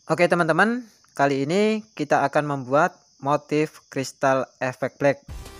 Oke teman-teman, kali ini kita akan membuat motif kristal efek black.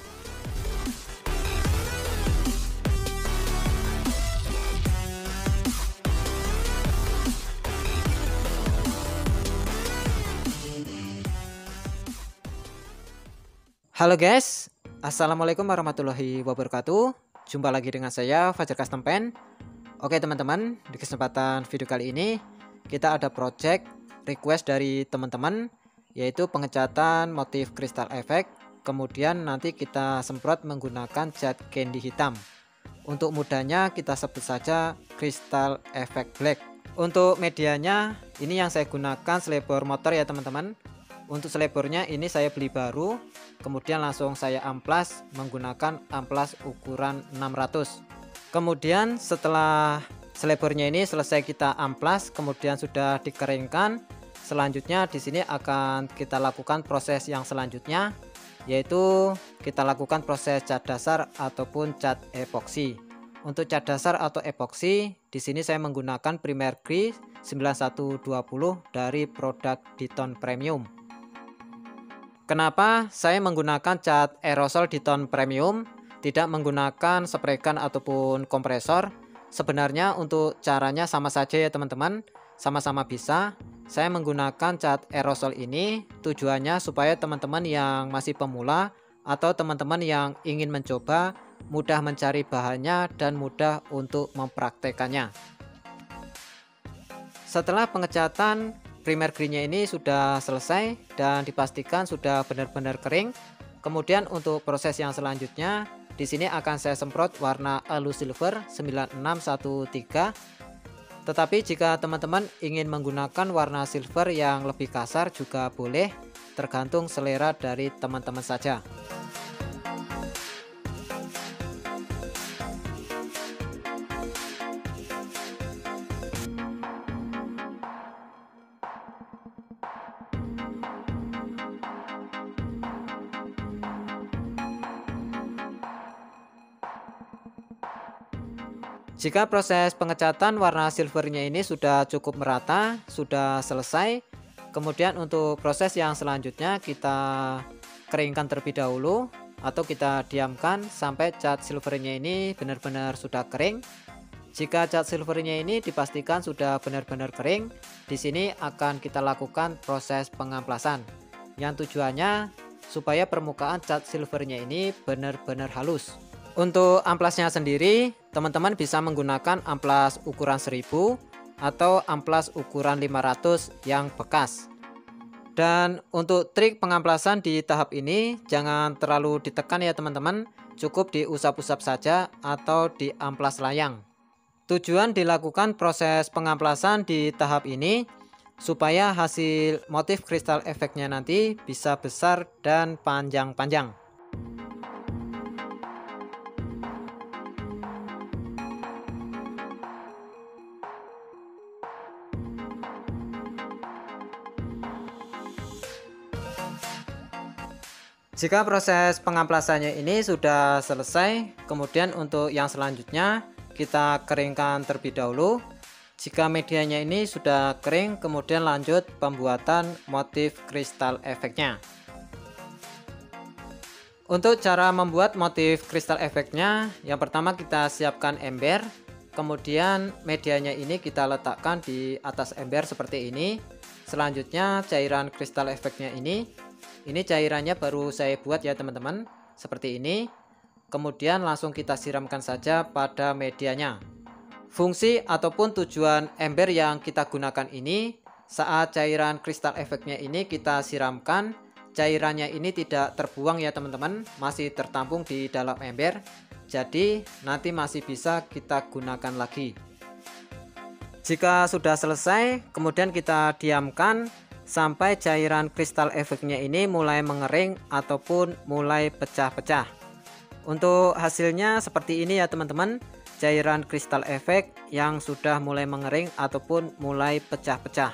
Halo guys, assalamualaikum warahmatullahi wabarakatuh. Jumpa lagi dengan saya Fajar Custom Pen. Oke teman-teman, di kesempatan video kali ini kita ada project request dari teman-teman, yaitu pengecatan motif kristal efek. Kemudian nanti kita semprot menggunakan cat candy hitam. Untuk mudahnya kita sebut saja kristal efek black. Untuk medianya ini yang saya gunakan selebor motor ya teman-teman. Untuk selebornya ini saya beli baru, kemudian langsung saya amplas menggunakan amplas ukuran 600. Kemudian setelah selebornya ini selesai kita amplas, kemudian sudah dikeringkan, selanjutnya di sini akan kita lakukan proses yang selanjutnya, yaitu kita lakukan proses cat dasar ataupun cat epoksi. Untuk cat dasar atau epoksi, di sini saya menggunakan Primer Gris 9120 dari produk Diton Premium. Kenapa saya menggunakan cat aerosol Diton Premium, tidak menggunakan spray gun ataupun kompresor? Sebenarnya untuk caranya sama saja ya teman-teman, sama-sama bisa. Saya menggunakan cat aerosol ini tujuannya supaya teman-teman yang masih pemula atau teman-teman yang ingin mencoba mudah mencari bahannya dan mudah untuk mempraktekannya. Setelah pengecatan primer greennya ini sudah selesai dan dipastikan sudah benar-benar kering. Kemudian untuk proses yang selanjutnya, di sini akan saya semprot warna Alu Silver 9613. Tetapi jika teman-teman ingin menggunakan warna silver yang lebih kasar juga boleh, tergantung selera dari teman-teman saja. Jika proses pengecatan warna silvernya ini sudah cukup merata, sudah selesai, kemudian untuk proses yang selanjutnya kita keringkan terlebih dahulu atau kita diamkan sampai cat silvernya ini benar-benar sudah kering. Jika cat silvernya ini dipastikan sudah benar-benar kering, di sini akan kita lakukan proses pengamplasan yang tujuannya supaya permukaan cat silvernya ini benar-benar halus. Untuk amplasnya sendiri, teman-teman bisa menggunakan amplas ukuran 1000 atau amplas ukuran 500 yang bekas. Dan untuk trik pengamplasan di tahap ini jangan terlalu ditekan ya teman-teman, cukup diusap-usap saja atau diamplas layang. Tujuan dilakukan proses pengamplasan di tahap ini supaya hasil motif kristal efeknya nanti bisa besar dan panjang-panjang. Jika proses pengamplasannya ini sudah selesai, kemudian untuk yang selanjutnya kita keringkan terlebih dahulu. Jika medianya ini sudah kering, kemudian lanjut pembuatan motif kristal efeknya. Untuk cara membuat motif kristal efeknya, yang pertama kita siapkan ember, kemudian medianya ini kita letakkan di atas ember seperti ini. Selanjutnya cairan kristal efeknya ini cairannya baru saya buat ya teman-teman, seperti ini. Kemudian langsung kita siramkan saja pada medianya. Fungsi ataupun tujuan ember yang kita gunakan ini, saat cairan kristal efeknya ini kita siramkan, cairannya ini tidak terbuang ya teman-teman, masih tertampung di dalam ember. Jadi nanti masih bisa kita gunakan lagi. Jika sudah selesai, kemudian kita diamkan sampai cairan kristal efeknya ini mulai mengering ataupun mulai pecah-pecah. Untuk hasilnya seperti ini ya teman-teman, cairan kristal efek yang sudah mulai mengering ataupun mulai pecah-pecah.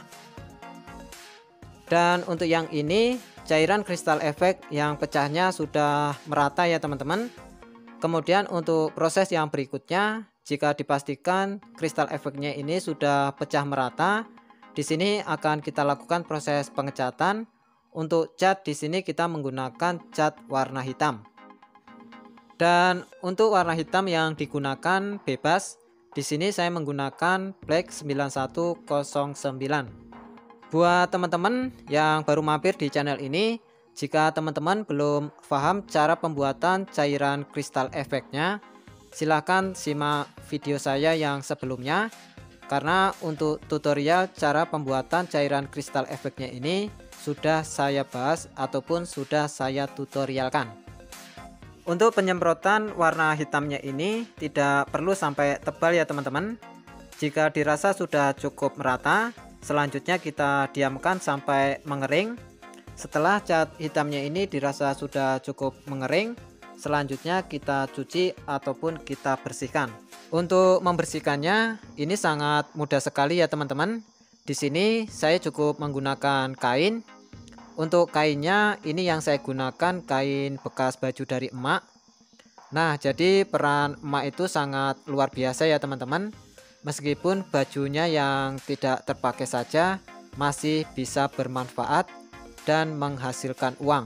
Dan untuk yang ini, cairan kristal efek yang pecahnya sudah merata ya teman-teman. Kemudian untuk proses yang berikutnya, jika dipastikan kristal efeknya ini sudah pecah merata, Di sini akan kita lakukan proses pengecatan. Untuk cat di sini kita menggunakan cat warna hitam. Dan untuk warna hitam yang digunakan bebas, di sini saya menggunakan Black 9109. Buat teman-teman yang baru mampir di channel ini, jika teman-teman belum paham cara pembuatan cairan kristal efeknya, silahkan simak video saya yang sebelumnya. Karena untuk tutorial cara pembuatan cairan kristal efeknya ini sudah saya bahas ataupun sudah saya tutorialkan. Untuk penyemprotan warna hitamnya ini tidak perlu sampai tebal ya teman-teman. Jika dirasa sudah cukup merata, selanjutnya kita diamkan sampai mengering. Setelah cat hitamnya ini dirasa sudah cukup mengering, selanjutnya kita cuci ataupun kita bersihkan. Untuk membersihkannya ini sangat mudah sekali ya teman-teman. Di sini saya cukup menggunakan kain. Untuk kainnya ini yang saya gunakan kain bekas baju dari emak. Nah, jadi peran emak itu sangat luar biasa ya teman-teman. Meskipun bajunya yang tidak terpakai saja masih bisa bermanfaat dan menghasilkan uang.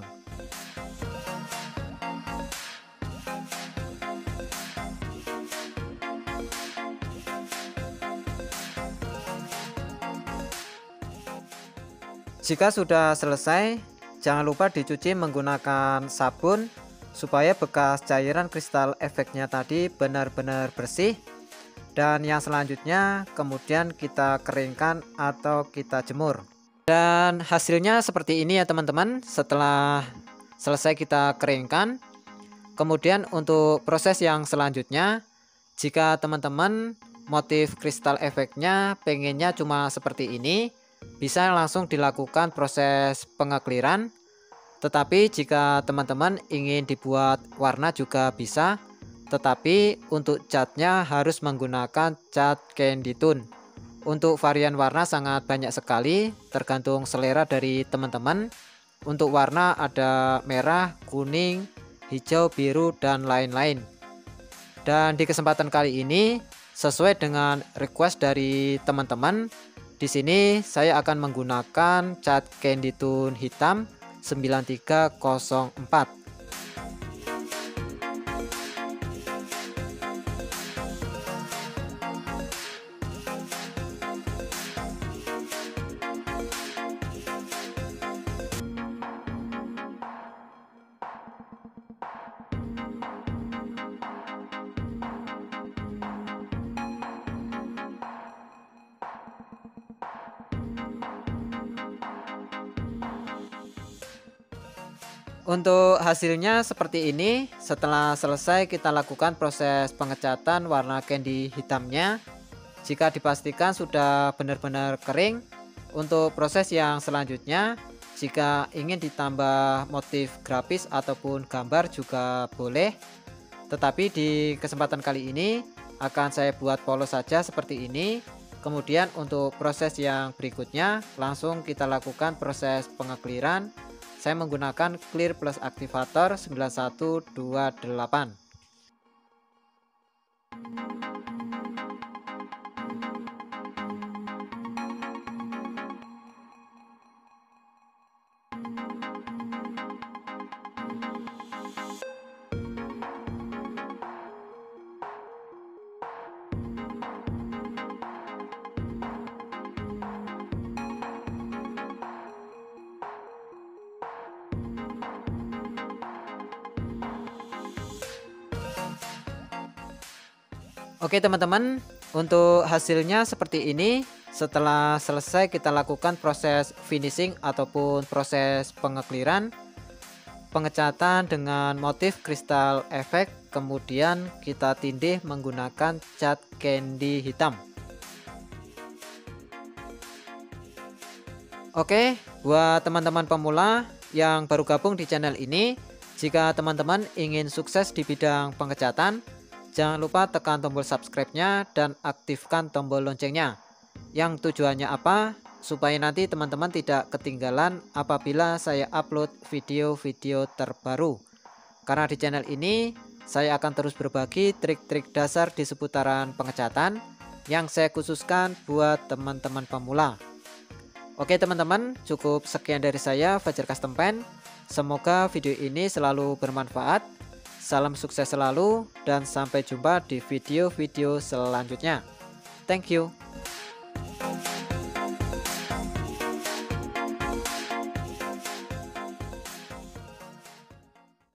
Jika sudah selesai, jangan lupa dicuci menggunakan sabun supaya bekas cairan kristal efeknya tadi benar-benar bersih. Dan yang selanjutnya kemudian kita keringkan atau kita jemur. Dan hasilnya seperti ini ya teman-teman. Setelah selesai kita keringkan, kemudian untuk proses yang selanjutnya, jika teman-teman motif kristal efeknya pengennya cuma seperti ini, bisa langsung dilakukan proses pengekliran. Tetapi jika teman-teman ingin dibuat warna juga bisa, tetapi untuk catnya harus menggunakan cat candy tone. Untuk varian warna sangat banyak sekali, tergantung selera dari teman-teman. Untuk warna ada merah, kuning, hijau, biru, dan lain-lain. Dan di kesempatan kali ini, sesuai dengan request dari teman-teman, di sini saya akan menggunakan cat candy tone hitam 9304. Untuk hasilnya seperti ini. Setelah selesai kita lakukan proses pengecatan warna candy hitamnya. Jika dipastikan sudah benar-benar kering, untuk proses yang selanjutnya, jika ingin ditambah motif grafis ataupun gambar juga boleh. Tetapi di kesempatan kali ini akan saya buat polos saja seperti ini. Kemudian untuk proses yang berikutnya langsung kita lakukan proses pengekliran. Saya menggunakan clear plus aktivator 9128. Oke teman-teman, untuk hasilnya seperti ini. Setelah selesai kita lakukan proses finishing ataupun proses pengekliran, pengecatan dengan motif kristal efek, kemudian kita tindih menggunakan cat candy hitam. Oke, buat teman-teman pemula yang baru gabung di channel ini, jika teman-teman ingin sukses di bidang pengecatan, jangan lupa tekan tombol subscribe-nya dan aktifkan tombol loncengnya. Yang tujuannya apa? Supaya nanti teman-teman tidak ketinggalan apabila saya upload video-video terbaru. Karena di channel ini saya akan terus berbagi trik-trik dasar di seputaran pengecatan yang saya khususkan buat teman-teman pemula. Oke teman-teman, cukup sekian dari saya Fajar Custom Paint. Semoga video ini selalu bermanfaat. Salam sukses selalu dan sampai jumpa di video-video selanjutnya. Thank you.